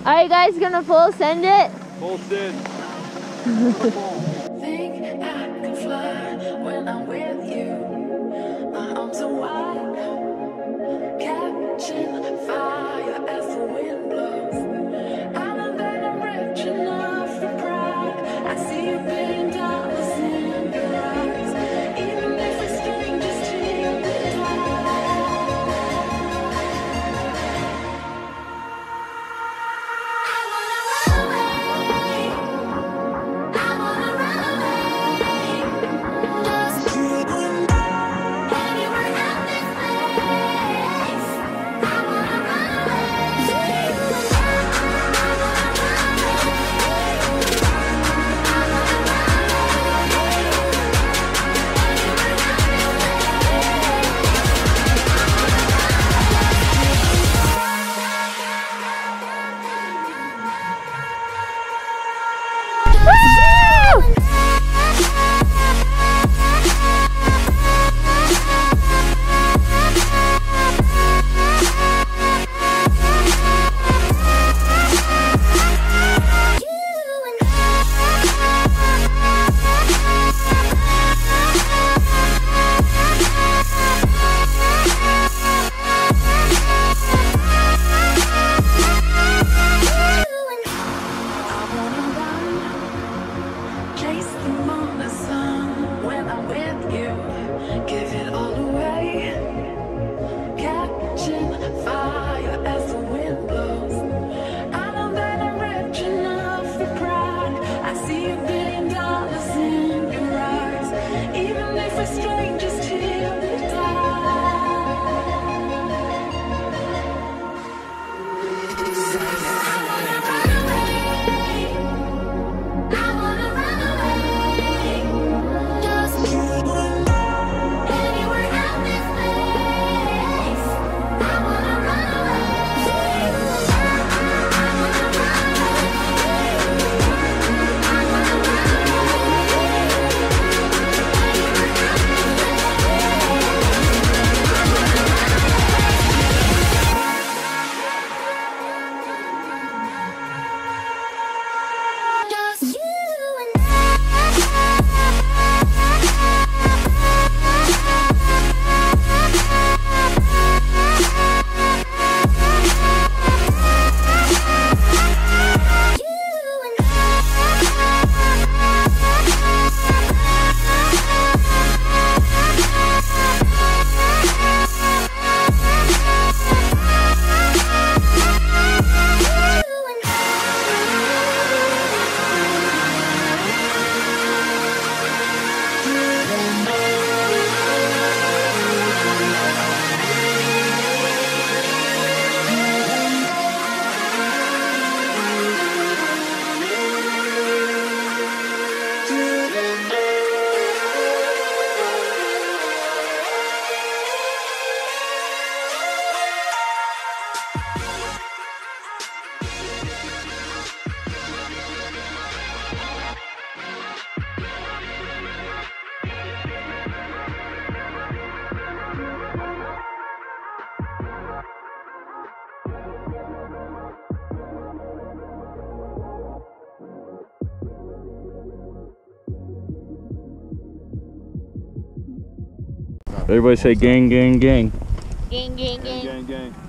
Are you guys gonna full send it? Full send. Think I can fly when I'm with you. My arms are wide, catching fire as the wind blows. I know that I'm rich enough for pride. I see $1 billion in your eyes, even if we're strangers till the Everybody say gang, gang, gang. Gang, gang, gang. Gang, gang, gang.